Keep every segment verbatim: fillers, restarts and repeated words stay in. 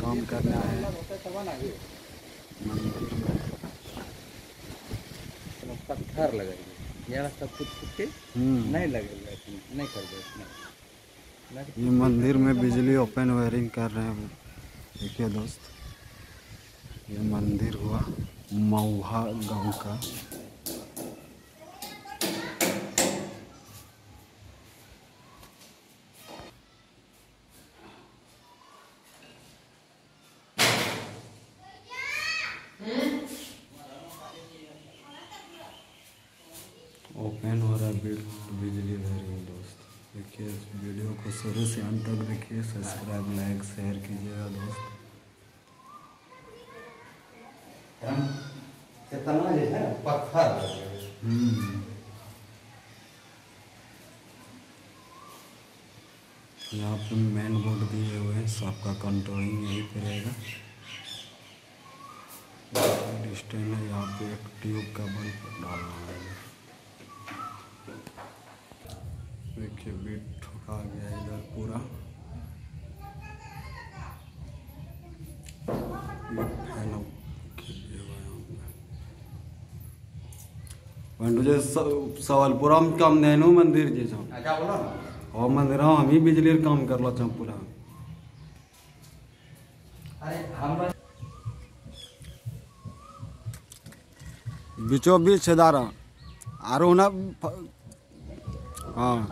काम करने आए हैं मंदिर में। पत्थर लगेगा यहाँ सब कुछ पुट्टी नहीं लगेगा, नहीं कर दे। ये मंदिर में बिजली ओपन वायरिंग कर रहे हैं। देखिए दोस्त, ये मंदिर हुआ मऊहा गांव का। ओपन हो रहा है बिजली वायरिंग दोस्त। देखिए वीडियो को शुरू से अंत तक देखिए, सब्सक्राइब लाइक शेयर कीजिएगा दोस्त। पत्थर यहाँ पे मेन बोर्ड दिए हुए हैं, सबका कंट्रोलिंग यहीं पे रहेगा। डिस्टेंस है, यहाँ पे एक ट्यूब का बल्ब डालना है। देखिए बीट ठुका गया इधर पूरा। फैन सवालपुरा में काम देनो मंदिर जे छौ अच्छा बोलो ना। और मंदिर हम ही बिजली काम करलो छौ पूरा। अरे हम बीचो बीच छेदारा आरो ना। हाँ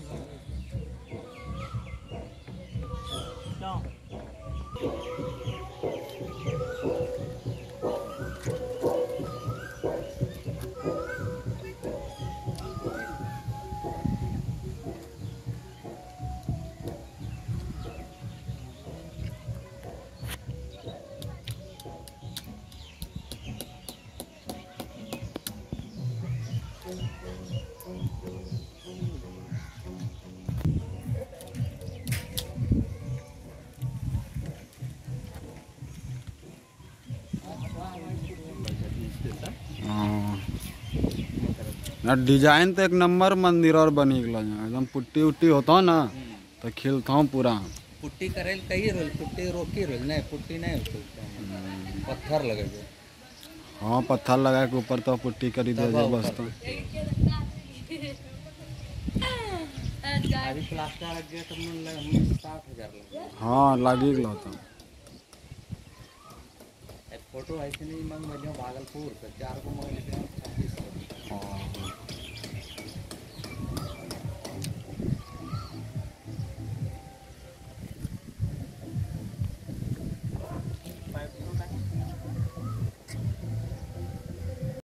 ना डिजाइन तो एक नंबर मंदिर और बनी गया एकदम। पुट्टी उट्टी होता ना तो खिलता पूरा। पुट्टी करे कही रोल पुट्टी रोकी रोल नहीं, पुट्टी नहीं होती, पत्थर लगे। हाँ पत्थर लगा के ऊपर तो पुट्टी करी दे बस। तो अभी प्लास्टर लग गया तो मन लग सात हजार लग। हाँ लगी गया था। फोटो ऐसे नहीं मंग भागलपुर तो चार को मंग छब्बीस।